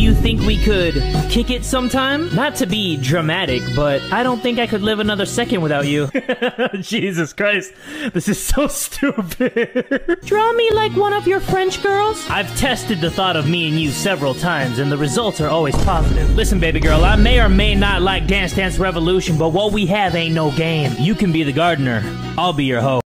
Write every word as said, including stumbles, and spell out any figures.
you think we could kick it sometime? Not to be dramatic, but I don't think I could live another second without you. Jesus Christ, this is so stupid. Draw me like one of your French girls? I've tested the thought of me and you several times, and the results are always positive. Listen, baby girl, I may or may not like Dance Dance Revolution, but what we have ain't no game. You can be the gardener. I'll be your hoe.